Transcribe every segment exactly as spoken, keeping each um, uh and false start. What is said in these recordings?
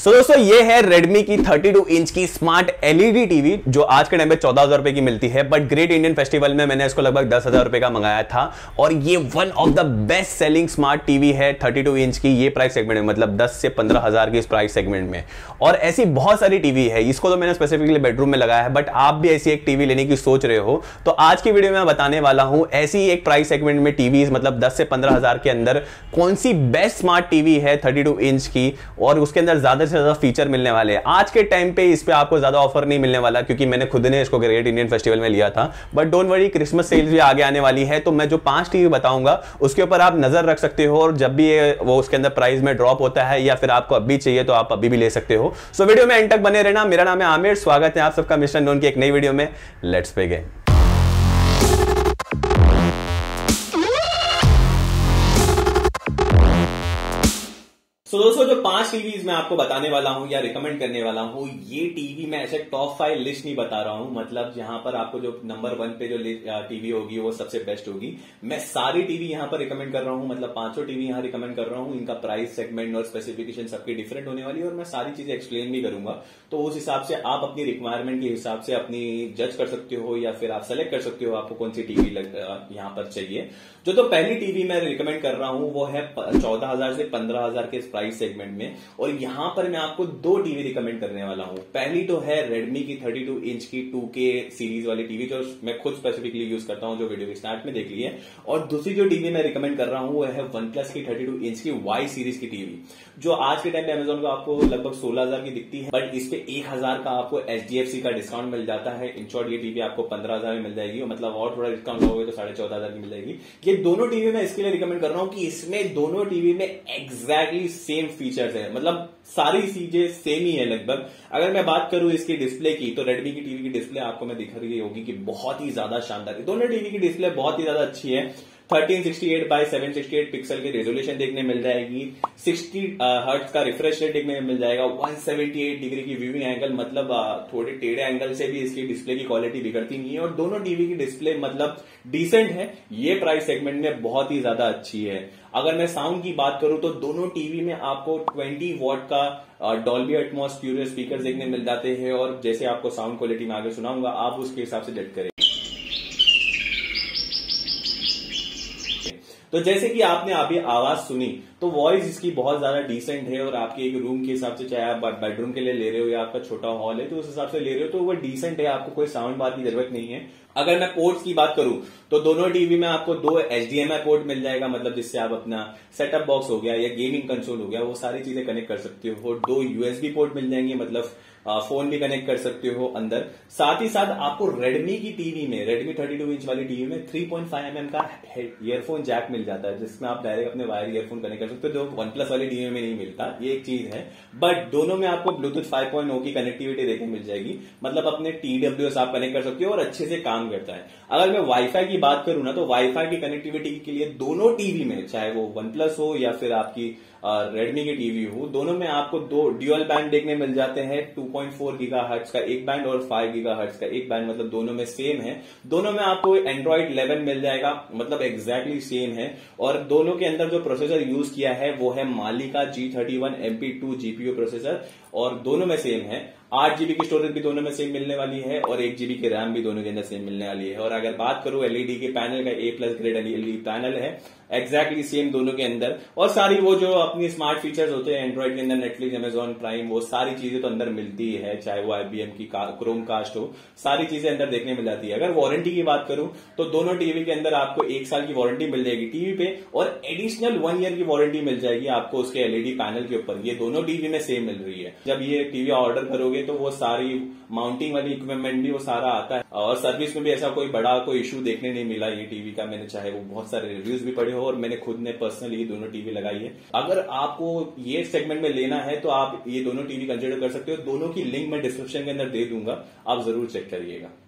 सो so, दोस्तों ये है Redmi की बत्तीस इंच की स्मार्ट एलईडी टीवी जो आज के टाइम पे चौदह हजार रुपए की मिलती है, बट ग्रेट इंडियन फेस्टिवल में मैंने इसको लगभग दस हजार रुपए का मंगाया था और ये one of the best selling smart TV है बत्तीस इंच की ये प्राइस सेगमेंट में, मतलब दस से पंद्रह हजार की इस प्राइस सेगमेंट में। और ऐसी बहुत सारी टीवी है, इसको तो मैंने स्पेसिफिकली बेडरूम में लगाया है, बट आप भी ऐसी एक टीवी लेने की सोच रहे हो तो आज की वीडियो में मैं बताने वाला हूं ऐसी एक प्राइस सेगमेंट में टीवी, मतलब दस से पंद्रह हजार के अंदर कौन सी बेस्ट स्मार्ट टीवी है बत्तीस इंच की और उसके अंदर ज्यादा से ज्यादा फीचर मिलने वाले हैं। आज के टाइम पे इस पे आपको ज्यादा ऑफर नहीं मिलने वाला क्योंकि मैंने खुद ने इसको ग्रेट इंडियन फेस्टिवल में लिया था, but don't worry, Christmas sales भी आगे आने वाली है। तो मैं जो पांच टीवी बताऊंगा उसके ऊपर आप नजर रख सकते हो और जब भी वो उसके अंदर प्राइस में ड्रॉप होता है या फिर आपको अभी चाहिए तो आप अभी भी ले सकते हो। सो वीडियो में एंड तक बने रहना। मेरा नाम है आमिर, स्वागत है आप सबका मिस्टर नोन की एक नई वीडियो में। Let's begin. तो so, दोस्तों जो पांच टीवीज मैं आपको बताने वाला हूं या रिकमेंड करने वाला हूं, ये टीवी मैं ऐसे टॉप फाइव लिस्ट नहीं बता रहा हूं, मतलब जहां पर आपको जो नंबर वन पे जो टीवी होगी वो सबसे बेस्ट होगी। मैं सारी टीवी यहां पर रिकमेंड कर रहा हूं, मतलब पांचों टीवी यहां रिकमेंड कर रहा हूं। इनका प्राइस सेगमेंट और स्पेसिफिकेशन सबकी डिफरेंट होने वाली है और मैं सारी चीजें एक्सप्लेन भी करूंगा। तो उस हिसाब से आप अपनी रिक्वायरमेंट के हिसाब से अपनी जज कर सकते हो या फिर आप सेलेक्ट कर सकते हो आपको कौन सी टीवी यहां पर चाहिए। जो तो पहली टीवी मैं रिकमेंड कर रहा हूं वो है चौदह हजार से पंद्रह हजार के प्राइस सेगमेंट में, और यहां पर मैं आपको दो टीवी रिकमेंड करने वाला हूं। पहली तो है Redmi की बत्तीस इंच की टू के सीरीज वाली टीवी जो मैं खुद स्पेसिफिकली यूज करता हूं, जो वीडियो के स्टार्ट में देख ली है। और दूसरी जो टीवी मैं रिकमेंड कर रहा हूं वो है OnePlus की बत्तीस इंच की वाई सीरीज की टीवी, जो आज के टाइम पे अमेजोन को आपको लगभग सोलह हजार की दिखती है, बट इस पे एक हजार का आपको एचडीएफसी का डिस्काउंट मिल जाता है। इन शॉर्ट ये टीवी आपको पंद्रह हजार में मिल जाएगी, मतलब और थोड़ा डिस्काउंट लोगे तो साढ़े चौदह हजार की मिल जाएगी। ये दोनों टीवी मैं इसके लिए रिकमेंड कर रहा हूं कि इसमें दोनों टीवी में एग्जैक्टली सेम फीचर्स है, मतलब सारी चीजें सेम ही है लगभग। अगर मैं बात करूं इसकी डिस्प्ले की तो रेडमी की टीवी की डिस्प्ले आपको मैं दिखा रही होगी कि बहुत ही ज्यादा शानदार है। दोनों टीवी की डिस्प्ले बहुत ही ज्यादा अच्छी है। Thirteen sixty eight by seven sixty eight pixel की रेजोल्यूशन देखने मिल जाएगी, सिक्सटी हर्ट्ज का रिफ्रेश रेट देखने में मिल जाएगा, वन सेवेंटी एट डिग्री की व्यूइंग एंगल, मतलब uh, थोड़े टेढ़े एंगल से भी इसकी डिस्प्ले की क्वालिटी बिगड़ती नहीं है। और दोनों टीवी की डिस्प्ले मतलब डिसेंट है, ये प्राइस सेगमेंट में बहुत ही ज्यादा अच्छी है। अगर मैं साउंड की बात करूं तो दोनों टीवी में आपको बीस वॉट का डॉल्बी एटमॉस स्टीरियो स्पीकर देखने मिल जाते हैं, और जैसे आपको साउंड क्वालिटी में आगे सुनाऊंगा आप उसके हिसाब से जज करें। तो जैसे कि आपने अभी आवाज सुनी तो वॉइस इसकी बहुत ज्यादा डिसेंट है, और आपके एक रूम के हिसाब से, चाहे आप बेडरूम के लिए ले रहे हो या आपका छोटा हॉल है तो उस हिसाब से ले रहे हो तो वो डिसेंट है, आपको कोई साउंड बार की जरूरत नहीं है। अगर मैं पोर्ट्स की बात करूं तो दोनों टीवी में आपको दो एचडीएमआई पोर्ट मिल जाएगा, मतलब जिससे आप अपना सेटअप बॉक्स हो गया या गेमिंग कंसोल हो गया वो सारी चीजें कनेक्ट कर सकते हो। दो यूएसबी पोर्ट मिल जाएंगे, मतलब फोन भी कनेक्ट कर सकते हो अंदर। साथ ही साथ आपको रेडमी की टीवी में, रेडमी बत्तीस इंच वाली टीवी में थ्री पॉइंट फाइव एम एम का ईयरफोन जैक मिल जाता है, जिसमें आप डायरेक्ट अपने वायर ईयरफोन कनेक्ट कर सकते हो, जो OnePlus वाली टीवी में नहीं मिलता। ये एक चीज है, बट दोनों में आपको ब्लूटूथ फाइव पॉइंट ओ की कनेक्टिविटी देखने मिल जाएगी, मतलब अपने टीडब्ल्यूएस आप कनेक्ट कर सकते हो और अच्छे से काम करता है। अगर मैं वाईफाई की बात करूं ना तो वाईफाई की कनेक्टिविटी के लिए दोनों टीवी में, चाहे वो OnePlus हो या फिर आपकी रेडमी की टीवी हो, दोनों में आपको दो ड्यूअल बैंड देखने मिल जाते हैं, टू पॉइंट फोर गीगाहर्ट्ज का एक बैंड और फाइव गीगाहर्ट्ज का एक बैंड, मतलब दोनों में सेम है। दोनों में आपको एंड्रॉइड इलेवन मिल जाएगा, मतलब एग्जैक्टली सेम है। और दोनों के अंदर जो प्रोसेसर यूज किया है वो है मालिका G thirty one M P two GPU processor, और दोनों में सेम है। आठ जीबी की स्टोरेज भी दोनों में सेम मिलने वाली है और एक जीबी की रैम भी दोनों के अंदर सेम मिलने वाली है। और अगर बात करूं एलईडी के पैनल का, A plus grade LED panel है, एग्जैक्टली सेम दोनों के अंदर। और सारी वो जो अपनी स्मार्ट फीचर्स होते हैं एंड्रॉइड के अंदर, नेटफ्लिक्स, अमेजॉन प्राइम, वो सारी चीजें तो अंदर मिलती है, चाहे वो आईबीएम की क्रोम कास्ट हो, सारी चीजें अंदर देखने मिल जाती है। अगर वारंटी की बात करूं तो दोनों टीवी के अंदर आपको एक साल की वारंटी मिल जाएगी टीवी पे, और एडिशनल वन ईयर की वारंटी मिल जाएगी आपको उसके एलईडी पैनल के ऊपर। ये दोनों टीवी में सेम मिल रही है। जब ये टीवी ऑर्डर करोगे तो वो सारी माउंटिंग वाली इक्विपमेंट भी वो सारा आता है, और सर्विस में भी ऐसा कोई बड़ा कोई इशू देखने नहीं मिला ये टीवी का। मैंने चाहे वो बहुत सारे रिव्यूज भी पढ़े हो और मैंने खुद ने पर्सनली ये दोनों टीवी लगाई है। अगर आपको ये सेगमेंट में लेना है तो आप ये दोनों टीवी कंसिडर कर सकते हो। दोनों की लिंक मैं डिस्क्रिप्शन के अंदर दे दूंगा, आप जरूर चेक करिएगा।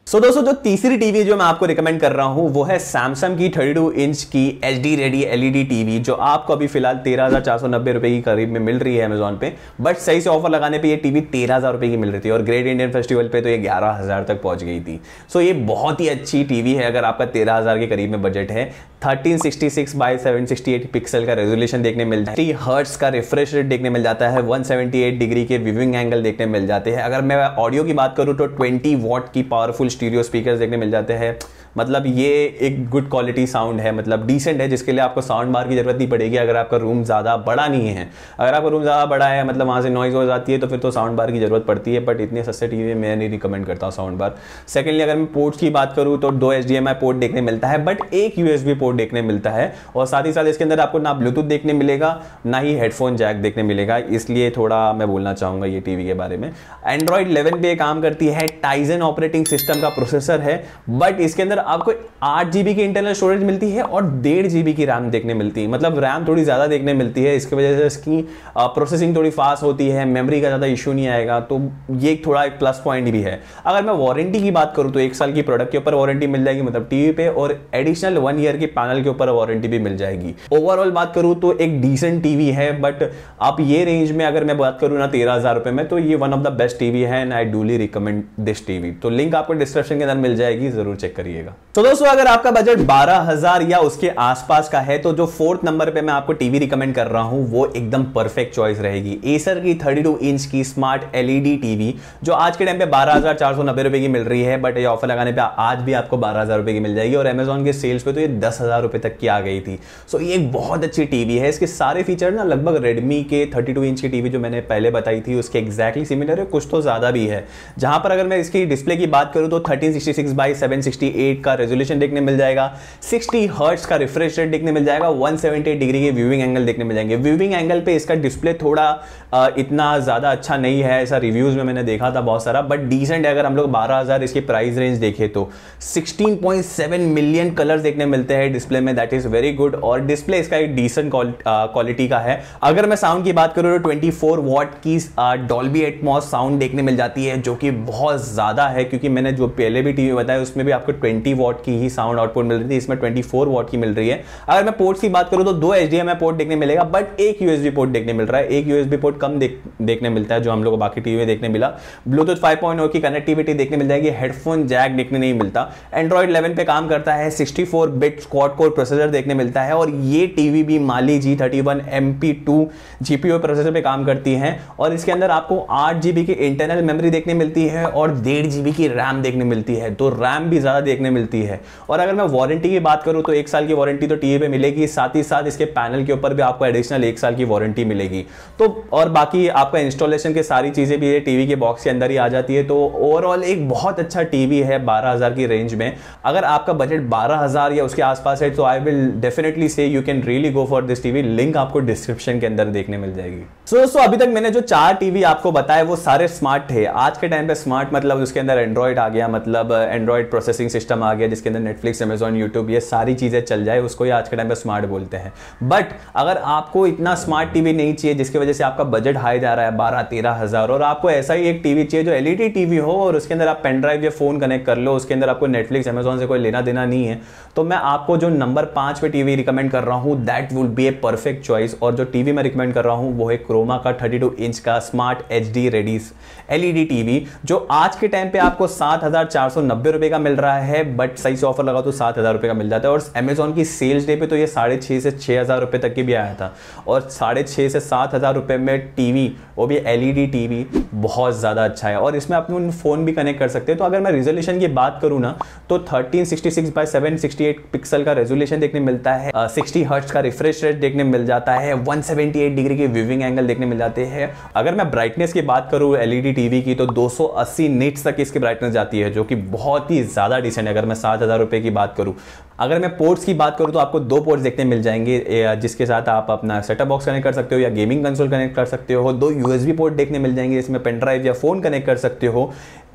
सो so, दोस्तों जो तीसरी टीवी जो मैं आपको रिकमेंड कर रहा हूं वो है सैमसंग की थर्टी टू इंच की H D ready LED TV, जो आपको अभी फिलहाल तेरह हजार चार सौ नब्बे रुपए की करीब में मिल रही है अमेजोन पे। बट सही से ऑफर लगाने पे ये टीवी तेरह हजार रुपए की मिल रही थी और ग्रेट इंडियन फेस्टिवल पे तो ये ग्यारह हजार तक पहुंच गई थी। सो so, ये बहुत ही अच्छी टीवी है अगर आपका तेरह हजार के करीब में बजट है। Thirteen sixty six by seven sixty eight pixel का रेजोल्यूशन देखने मिल जाता है, हर्ट्स का रिफ्रेश रेट देखने मिल जाता है, वन सेवेंटी एट डिग्री के व्यूइंग एंगल देखने मिल जाते हैं। अगर मैं ऑडियो की बात करूं तो ट्वेंटी वॉट की पावरफुल स्टीरियो स्पीकर्स देखने मिल जाते हैं। मतलब ये एक गुड क्वालिटी साउंड है, मतलब डिसेंट है, जिसके लिए आपको साउंड बार की जरूरत नहीं पड़ेगी अगर आपका रूम ज़्यादा बड़ा नहीं है। अगर आपका रूम ज़्यादा बड़ा है, मतलब वहाँ से नॉइज हो जाती है, तो फिर तो साउंड बार की जरूरत पड़ती है। बट इतने सस्ते टीवी में मैं नहीं रिकमेंड करता हूँ साउंड बार। सेकेंडली अगर मैं पोर्ट्स की बात करूँ तो दो H D M I port देखने मिलता है, बट एक यू एस बी पोर्ट देखने मिलता है। और साथ ही साथ इसके अंदर आपको ना ब्लूटूथ देखने मिलेगा ना ही हेडफोन जैक देखने मिलेगा, इसलिए थोड़ा मैं बोलना चाहूँगा ये टीवी के बारे में। एंड्रॉइड इलेवन पे काम करती है, टाइजन ऑपरेटिंग सिस्टम का प्रोसेसर है, बट इसके अंदर आपको आठ जीबी की इंटरनल स्टोरेज मिलती है और डेढ़ जीबी की रैम देखने मिलती है। मतलब रैम थोड़ी ज्यादा देखने मिलती है, इसकी वजह से इसकी प्रोसेसिंग थोड़ी फास्ट होती है, मेमोरी का ज्यादा इशू नहीं आएगा, तो ये थोड़ा एक प्लस पॉइंट भी है। अगर मैं वारंटी की बात करूं तो एक साल की प्रोडक्ट के ऊपर वारंटी मिल जाएगी, मतलब टीवी पे, और एडिशनल वन ईयर की पैनल के ऊपर वारंटी भी मिल जाएगी। ओवरऑल बात करूं तो एक डिसेंट टीवी है, बट आप ये रेंज में अगर मैं बात करूं ना तेरह हजार रुपए में, तो ये one of the best TV है and I duly recommend this TV. तो लिंक आपको डिस्क्रिप्शन के अंदर मिल जाएगी, जरूर चेक करिएगा। तो दोस्तों अगर आपका बजट बारह हजार या उसके आसपास का है तो जो फोर्थ नंबर पे मैं आपको टीवी रिकमेंड कर रहा हूं वो एकदम परफेक्ट चॉइस रहेगी। एसर की थर्टी टू इंच की स्मार्ट एलईडी टीवी, जो आज के टाइम पे बारह हजार चार सौ नब्बे रुपए की मिल रही है, बट ये ऑफर लगाने पे आज भी आपको बारह हजार रुपए की मिल जाएगी और अमेजॉन के सेल्स पे तो ये दस हजार रुपए तक की आ गई थी। सो ये एक बहुत अच्छी टीवी है। इसके सारे फीचर ना लगभग रेडमी के थर्टी टू इंच की टीवी जो मैंने पहले बताई थी उसके एक्जैक्टली सिमिलर है, कुछ तो ज्यादा भी है। जहां पर अगर मैं इसकी डिस्प्ले की बात करूं तो thirteen sixty six by seven sixty eight का रेजोल्यूशन देखने मिल जाएगा, सिक्सटी हर्ट्ज का रिफ्रेश रेट देखने मिल जाएगा, वन सेवेंटी एट डिग्री के व्यूइंग एंगल देखने मिल जाएंगे। व्यूइंग एंगल पे इसका डिस्प्ले थोड़ा आ, इतना ज्यादा अच्छा नहीं है, ऐसा रिव्यूज में मैंने देखा था बहुत सारा, बट डिसेंट है। अगर हम लोग बारह हजार इसकी प्राइस रेंज देखें तो sixteen point seven million colours देखने मिलते हैं डिस्प्ले में, दैट इज वेरी गुड। और डिस्प्ले इसका एक डिसेंट क्वालिटी का है। अगर मैं साउंड की बात करूं तो ट्वेंटी फोर वॉट की डॉल्बी एटमॉस साउंड देखने मिल जाती है, जो कि बहुत ज्यादा है, क्योंकि मैंने जो पहले भी टीवी बताया उसमें भी आपको ट्वेंटी वॉट की ही साउंड आउटपुट मिल रही थी, इसमें ट्वेंटी फोर वॉट की मिल रही है। अगर मैं पोर्ट्स की बात करूं तो दो H D M I port देखने मिलेगा, बट एक यूएसबी पोर्ट देखने मिल रहा है। एक यूएसबी पोर्ट कम देख, देखने मिलता है जो हम लोग को बाकी टीवी में देखने मिला। ब्लूटूथ फाइव पॉइंट ओ की कनेक्टिविटी देखने मिल जाएगी, हेडफोन जैक देखने नहीं मिलता। एंड्रॉइड इलेवन पे काम करता है, sixty four bit quad core processor देखने मिलता है, और ये टीवी भी Mali G thirty one M P two GPU processor पे काम करती है। और इसके अंदर आपको आठ जीबी की इंटरनल मेमोरी देखने मिलती है और डेढ़ जीबी की रैम देखने मिलती है, तो रैम भी ज्यादा देखने मिलती है। और अगर मैं वारंटी की बात करूं तो एक साल की वारंटी तो टीवी पे मिलेगी, साथ ही साथ इसके पैनल के ऊपर भी आपको एडिशनल एक साल की वारंटी मिलेगी। तो और बाकी आपका इंस्टॉलेशन के सारी चीजें भी टीवी के बॉक्स के अंदर ही आ जाती है। तो ओवरऑल एक बहुत अच्छा टीवी है बारह हजार की रेंज में। अगर आपका बजट बारह हजार या उसके आसपास है तो I will definitely say you can really go for this TV. Link आपको डिस्क्रिप्शन के अंदर देखने मिल जाएगी। सो so, so, अभी तक मैंने जो चार टीवी आपको बताए वो सारे स्मार्ट थे। आज के टाइम पे स्मार्ट मतलब उसके अंदर एंड्रॉइड आ गया, मतलब एंड्रॉइड प्रोसेसिंग सिस्टम आ गया जिसके अंदर नेटफ्लिक्स, अमेजॉन, यूट्यूब ये सारी चीजें चल जाए, उसको ही आज के टाइम पे स्मार्ट बोलते हैं। बट अगर आपको इतना स्मार्ट टीवी नहीं चाहिए जिसकी वजह से आपका बजट हाई जा रहा है बारह तेरह हजार, और आपको ऐसा ही एक टीवी चाहिए जो एलईडी टीवी हो और उसके अंदर आप पेन ड्राइव या फोन कनेक्ट कर लो, उसके अंदर आपको नेटफ्लिक्स, अमेजॉन से कोई लेना देना नहीं है, तो मैं आपको जो नंबर पांच पे टीवी रिकमेंड कर रहा हूं that will be a perfect choice. और जो टीवी मैं रिकमेंड कर रहा हूं वो है क्रोमा का थर्टी टू इंच का smart H D ready LED TV, जो आज के टाइम पे आपको सात हजार चार सौ नब्बे रुपए का मिल रहा है, बट सही से ऑफर लगा तो सात हजार रुपए का मिल जाता है। और अमेजॉन की सेल्स डे पे तो ये साढ़े छह से छह हजार रुपए तक की भी आया था, और साढ़े छह से सात हजार रुपए में टीवी, वो भी एलईडी टीवी, बहुत ज्यादा अच्छा है। और इसमें अपने फोन भी कनेक्ट कर सकते हैं। तो अगर मैं रेजोल्यूशन की बात करूं ना तो thirteen sixty six by seven sixty eight pixel का रेजोल्यूशन देखने मिलता है, सिक्सटी हर्ट्ज का रिफ्रेश रेट देखने मिल जाता है, वन सेवेंटी एट डिग्री के व्यूइंग एंगल देखने मिल जाते हैं। अगर मैं ब्राइटनेस की बात करूं एलईडी टीवी की तो दो सौ अस्सी निट्स तक इसकी ब्राइटनेस जाती है, जो कि बहुत ही ज्यादा डिसेंट है अगर मैं सात हजार रुपए की बात करूं। अगर मैं पोर्ट्स की बात करूं तो आपको दो पोर्ट्स देखने मिल जाएंगे जिसके साथ आप अपना सेटअप बॉक्स कनेक्ट कर सकते हो या गेमिंग कंसोल कनेक्ट कर सकते हो। दो यूएसबी पोर्ट देखने मिल जाएंगे, इसमें पेन ड्राइव या फोन कनेक्ट कर सकते हो।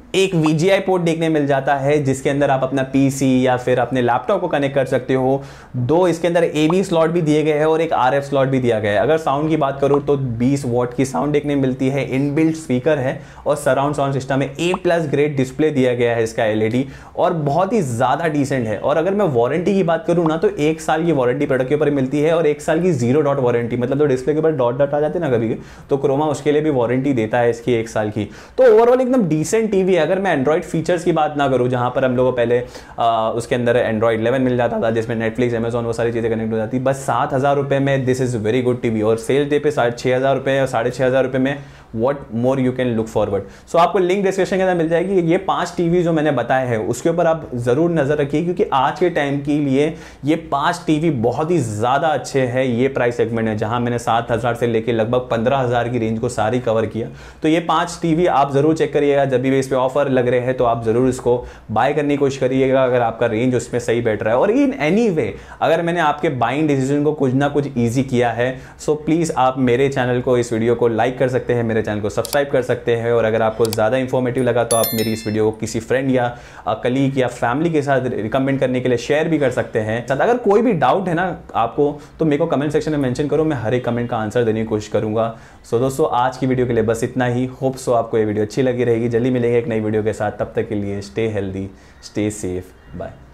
एक वीजीआई पोर्ट देखने मिल जाता है जिसके अंदर आप अपना पीसी या फिर अपने लैपटॉप को कनेक्ट कर सकते हो। दो इसके अंदर एवी स्लॉट भी दिए गए हैं और एक आरएफ स्लॉट भी दिया गया है। अगर साउंड की बात करूं तो बीस वॉट की साउंड देखने मिलती है, इनबिल्ट स्पीकर है और सराउंड साउंड सिस्टम में ए प्लस ग्रेड डिस्प्ले दिया गया है इसका एलईडी और बहुत ही ज्यादा डिसेंट है। और अगर मैं वारंटी की बात करूं ना तो एक साल की वारंटी प्रोडक्ट के ऊपर मिलती है और एक साल की जीरो डॉट वारंटी, मतलब तो डिस्प्ले के ऊपर डॉट डॉट आ जाते हैं ना कभी तो क्रोमा उसके लिए भी वारंटी देता है इसकी एक साल की। तो ओवरऑल एकदम डिसेंट टीवी है। अगर मैं एंड्रॉइड फीचर्स की बात ना करूं जहां पर हम लोगों को पहले आ, उसके अंदर एंड्रॉइड इलेवन मिल जाता था जिसमें नेटफ्लिक्स अमेजॉन वो सारी चीजें कनेक्ट हो जाती, बस सात हजार रुपए में this is very good TV. और सेल डे पे साढ़े छह हजार रुपए और साढ़े छह हजार रुपए में what more you can look forward. So आपको लिंक डिस्क्रिप्शन के अंदर मिल जाएगी। ये पांच टीवी जो मैंने बताए हैं उसके ऊपर आप जरूर नजर रखिए क्योंकि आज के टाइम के लिए ये पांच टीवी बहुत ही ज्यादा अच्छे हैं। ये प्राइस सेगमेंट है जहां मैंने सात हजार से लेकर लगभग पंद्रह हजार की रेंज को सारी कवर किया। तो ये पांच टीवी आप जरूर चेक करिएगा, जब भी इस पे ऑफर लग रहे हैं तो आप जरूर इसको बाय करने की कोशिश करिएगा अगर आपका रेंज उसमें सही बैठ रहा है। और इन एनी वे अगर मैंने आपके बाइंग डिसीजन को कुछ ना कुछ ईजी किया है सो प्लीज आप मेरे चैनल को, इस वीडियो को लाइक कर सकते हैं, मेरे चैनल को सब्सक्राइब कर सकते हैं। और अगर आपको ज्यादा इंफॉर्मेटिव लगा तो आप मेरी इस वीडियो को किसी फ्रेंड या कलीग या फैमिली के साथ रिकमेंड करने के लिए शेयर भी कर सकते हैं। अगर कोई भी डाउट है ना आपको तो मेरे को कमेंट सेक्शन में मेंशन करो, मैं हर एक कमेंट का आंसर देने की कोशिश करूंगा। सो दोस्तों आज की वीडियो के लिए बस इतना ही। होप सो आपको ये वीडियो अच्छी लगी रहेगी। जल्दी मिलेंगे एक नई वीडियो के साथ, तब तक के लिए stay healthy, stay safe, bye.